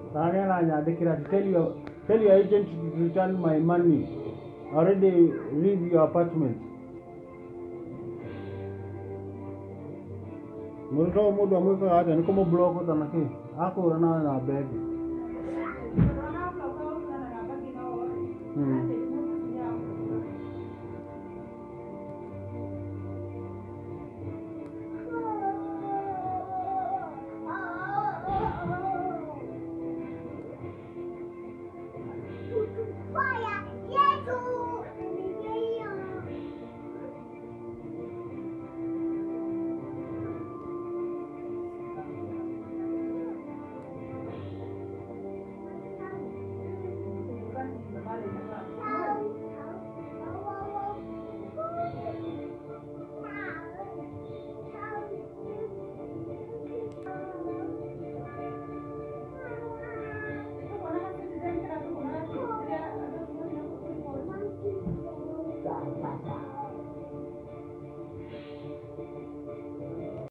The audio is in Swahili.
Tell your agent to return my money. Already leave your apartment. Mulitoa muda wa mwaka hata ni kama block tanake. Ako na bag.